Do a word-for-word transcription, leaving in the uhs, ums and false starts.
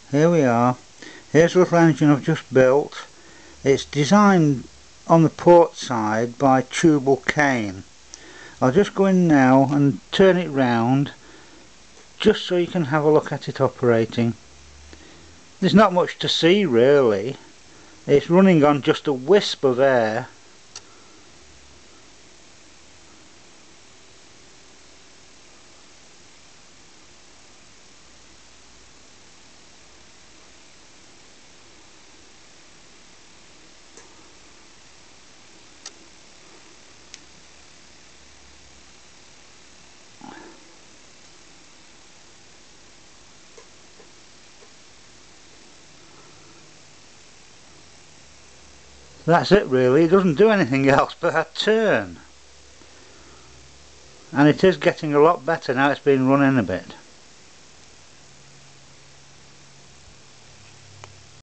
Here we are. Here's the little engine I've just built. It's designed on the port side by Tubal Cain. I'll just go in now and turn it round just so you can have a look at it operating. There's not much to see really. It's running on just a wisp of air. That's it really. It doesn't do anything else but that turn. And it is getting a lot better now it's been running a bit.